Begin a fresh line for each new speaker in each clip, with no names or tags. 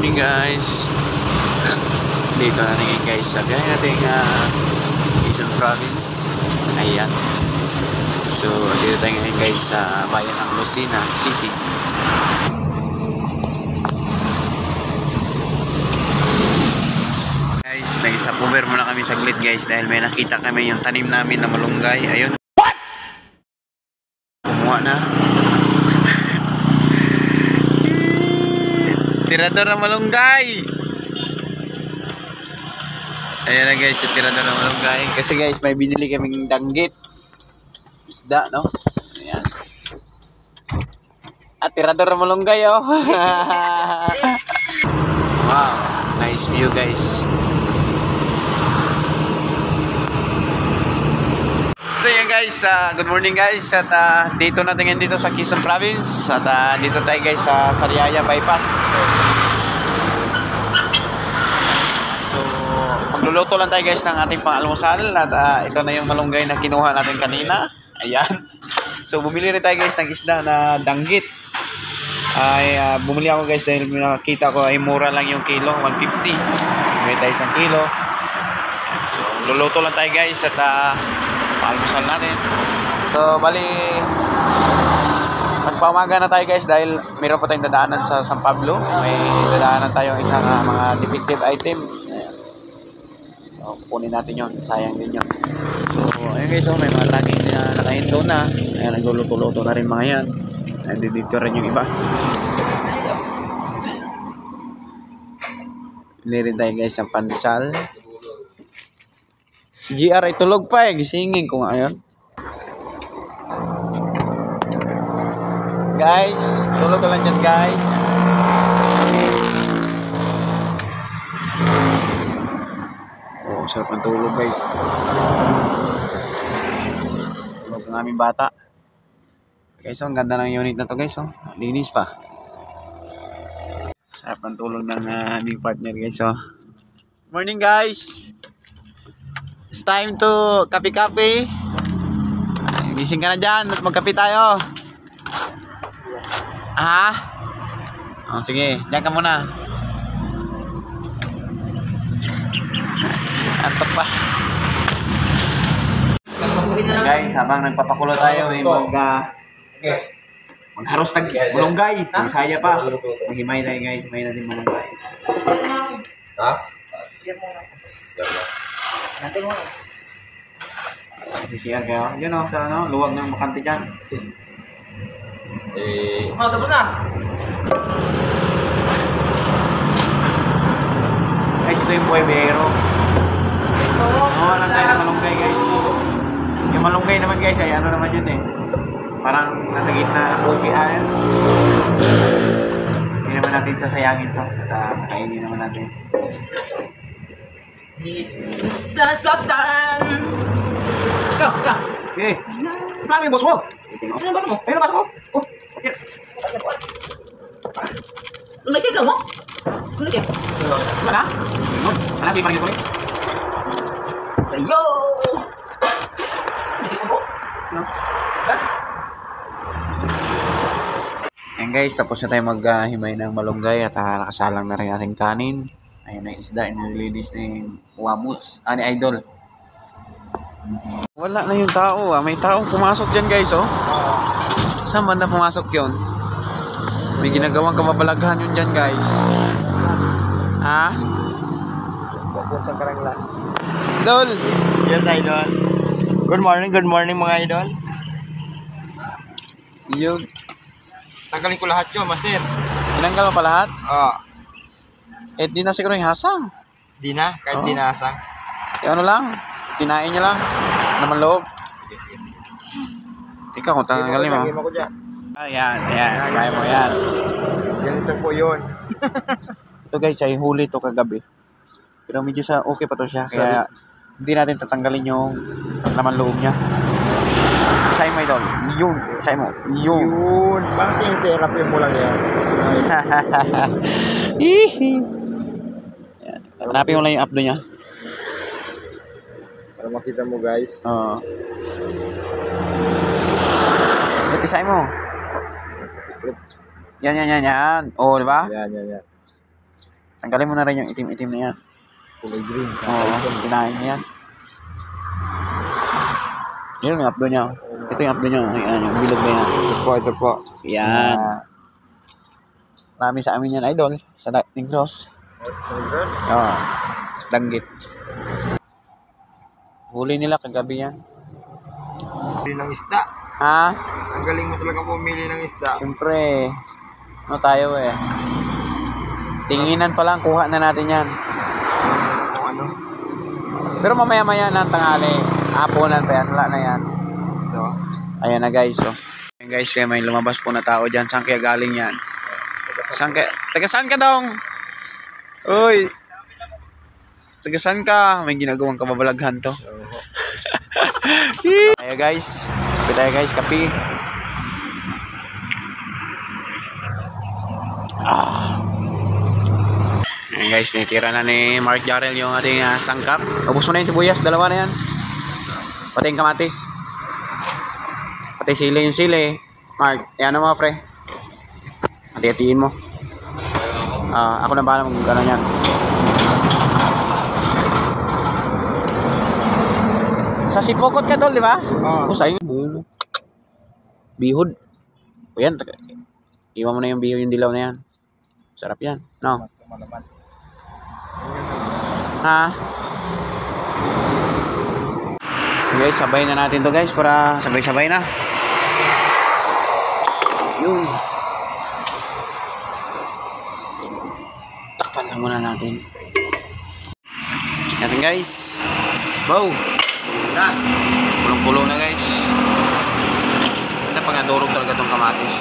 morning guys. Dito na ngayon guys sa biyahe natin Quezon Province. Ayan. So dito tayo ngayon guys sa bayan ng Lucena City. Guys, nag-stop over muna kami saglit guys dahil may nakita kami yung tanim namin na malunggay. Ayun. What? Kumuha na. Tirador na malunggay. Ayan na guys, yung tirador na malunggay. Kasi guys, may binili kaming danggit. Isda, no? Ayan. At tirador na malunggay, oh. Wow, nice view guys. So yan guys, good morning guys. At dito natin ngayon dito sa Quezon Province. At dito tayo guys sa Sariaya Bypass. So magluluto lang tayo guys ng ating pang-almusal. At ito na yung malunggay na kinuha natin kanina. Ayan. So bumili rin tayo guys ng isda na danggit. Bumili ako guys dahil nakita ko ay mura lang yung kilo, 150. Bumili tayo isang kilo. So luluto lang tayo guys at almusal natin. So bali magpaumaga na tayo guys dahil meron pa tayong dadaanan sa San Pablo. May dadaanan tayong isang mga defective items. Ayan. So kunin natin yon, sayang din yun. So ayun guys, may mga laging nakahinto na. Ayan, nagluluto-luto na rin mga yan. Ayan, dito rin yung iba. Bili rin tayo guys ng pansal. Si GR ay tulog pa eh. Gisingin ko nga yun. Guys, tulog ka lang dyan guys. Oh, sarap ng tulog guys. Tulog ng aming bata. Guys, ang ganda ng unit na to guys. Oh. Linis pa. Sarap ng tulog ng aming partner guys. Oh. Morning guys. It's time to kape-kape. Gising ka na dyan at magkape tayo. Ha? Oh, sige, dyan ka muna. Antok pa. Guys, habang nagpapakulo tayo, magharos tag malunggay. Masaya pa. Maghimay tayo guys, may natin malunggay. Ha? Natin mo. Sisiyan kayo. Yun o, sa ano, luwag ng bakante dyan. Tapos na. Guys, ito yung buwebero. Nawa lang tayo ng malunggay guys. Yung malunggay naman guys, ay ano naman yun eh. Parang nasa gitna ng bukian. Hindi naman natin sasayangin to. At kainin naman natin.
Sasaktan. Go.
Okay. Plano yung boss mo?
Ano yung boss mo?
Ayun ang boss mo? Oh.
Lumikit lang mo? Lumikit.
Mana? Mana sih parang kulit?
Ayo.
Ayan guys, tapos na tayo maghimay ng malunggay at nakasalang na rin ating kanin. Ayun na yung isda, nililinis ni Wamos, ni Idol. Wala na yung tao may taong pumasok dyan guys oh. Saan banda pumasok yun? May ginagawang kababalaghan yun dyan guys. Ha? Pupuntang ka lang lang. Idol!
Yes, Idol. Good morning mga Idol.
Yung
Tanggalin ko lahat yun, Master.
tinanggal mo pa lahat?
Oh,
Di na siguro yung hasang.
di na, kahit
Oo.
di nasang.
Ano lang, tinain nyo lang. Naman loob. Ikaw kung tanggalin mo.
Lagay mo ko dyan.
Ayan, kaya mo yan.
Ganito po yun.
Ito guys, ay huli to kagabi. Pero medyo okay pa to siya. Kaya hindi natin tatanggalin yung laman loob niya. Isay mo Idol. Yun. Isay mo. Yun.
Yun. Bakit yung therapy mo lang yan?
Hanapin mo lang yung upload niya.
Para makita mo guys.
Oo. Isay mo. Yan. Oh, di ba?
Yan.
Tanggalin mo na rin yung itim-itim na yan.
Kulay green.
Oo, kinain niya yan. Yun yung updo niya. Ito yung updo niya. Ayan, yung bilog na yan.
Ito po.
Yan. Marami sa amin yan, idol. Sa Negros. Oo. Danggit. Huli nila kagabi yan.
Pumili ng isda.
Ha?
Ang galing mo talaga pumili ng isda.
Siyempre. Ano tayo eh. Tinginan pa lang, kuha na natin yan.
Kung ano.
Pero mamaya-maya ng tanghali. Hapunan pa yan. Wala na yan.
So,
Ayan na guys. So. Ayan guys, may lumabas po na tao dyan. Saan kaya galing yan? Taga saan ka dong? Uy. Taga saan ka? May ginagawang kababalaghan to. Ayan guys. Kape tayo guys, kape. Ayan guys, tinitira na ni Mark Jarrell yung ating sangkap. Ubus mo na yung sibuyas, dalawa na yan. Pati yung kamatis. Pati sili yung sili. Mark, yan na mga pre. Hati-hatiin mo. Ako na bahala mag-ano yan. Sa sipokot ka tol, di ba?
Oo.
Sa'yo. Bihod. O yan. Iwan mo na yung bihod, yung dilaw na yan. Sarap yan. No? Ha? Guys, sabay na natin to guys para sabay-sabay na. Yun. Takpan na muna natin. Natin guys. Wow. Pulong-pulong na guys. Ganda pag nadurog talaga tong kamatis.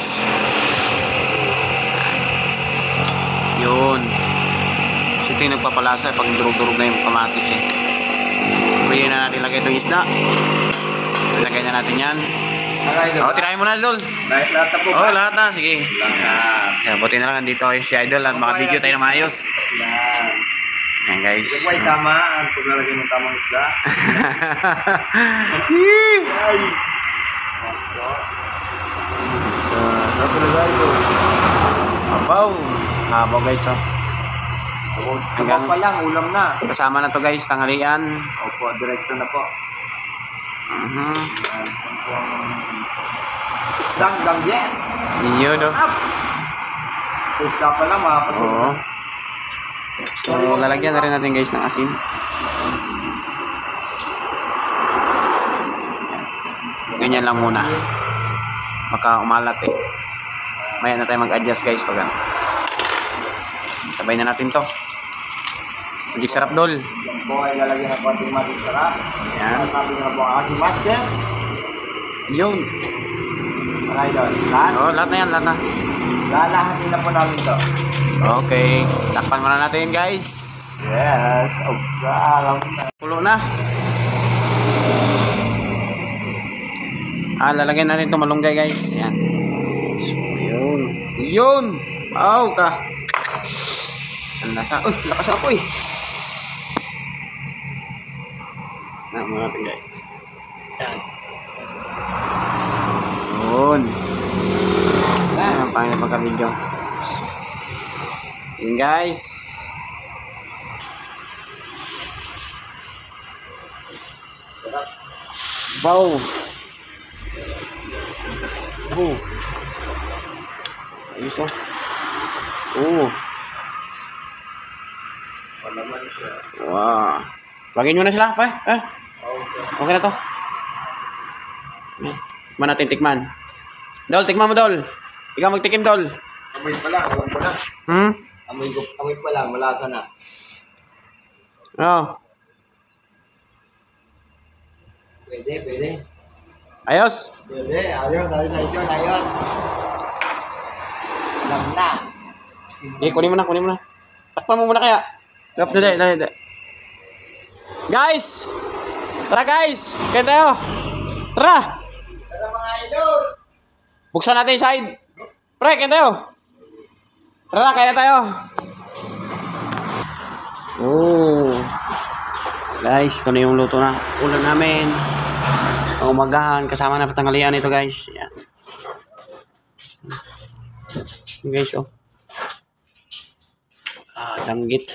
Yun. So ito yung nagpapalasa pag durog-durog na yung kamatis eh. Pwede na natin lagay itong isda. Ilagay na natin yan. Tirahin mo na idol.
Lahat na po.
Lahat na. Sige. Kaya buti na lang andito kayo si idol at maka-video tayo na maayos. Yan guys.
Yung may tamaan. Pag nalagay mo tamang isda.
So, abaw. Abaw guys oh.
Hanggang pa lang, ulam na.
Kasama na to guys, tanghalian.
Opo, direkto na po. Isang danggit.
Yun oh.
Sa isda pa lang, makapasok.
Oo. So, lalagyan na rin natin guys ng asin. Ganyan lang muna. Baka umalat eh. Maya na tayo mag-adjust guys pag ano. Sabay na natin to. Magic sarap dol.
Yan po ay lalagyan ng konting magic sarap.
Yan.
Sabi nga po ang aking master.
Yun.
Maray doon. Lahat.
Lahat na yan, lahat na.
Lalahanin na po namin to.
Okay. Takpan muna natin guys.
Yes. Alam na.
Pulo na. Lalagyan natin itong malunggay guys. Yan. So, yun. Yun. Wow ka. Ang lasa. Lakas ako eh. Muna natin guys. Yan. Yun. Yan ang pangit na pagka-video. Yun guys. Wow. Ayos oh. Wow. Lagyan nyo na sila pa okay na to. Tikman natin, tikman. Dol, tikman mo Dol. Ikaw magtikim Dol.
Amoy pa lang, alam ko na. Amoy pa lang, malasa na. Pwede.
Ayos.
Pwede, ayos. Ayos. Alam na.
Kunin mo na. Takpan mo muna kaya. Dali. Guys! Tara guys! Kaya tayo! Tara!
Tara mga idol!
Buksan natin yung side. Pre, kaya tayo! Tara, kaya tayo! Guys, ito na yung luto na ulam namin. Ang umagahan, kasama na patanghalian ito guys. Yan. Guys, Danggit.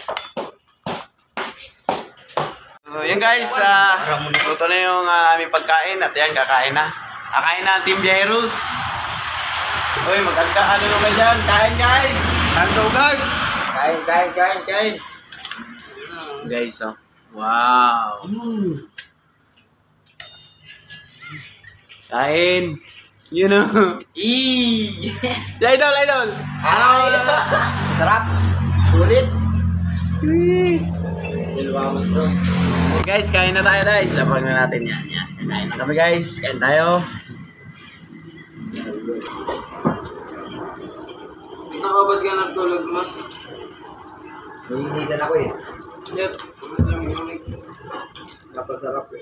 So, yan guys, luto na yung aming pagkain at yan, kakain na. Kakain na ang Team Viajeros. Uy, ano naman dyan? Kain guys! Kain to guys!
Kain.
Guys, oh. Wow! Kain! You know! Idol!
Sarap. Sulit. Ilwamos Cross.
Okay guys, kain na tayo guys. Lapag na natin yan. Kain na kami guys. Kain tayo. Nakabad ka nagtulog, mas?
Hihinigan ako eh.
Yat.
Napasarap eh.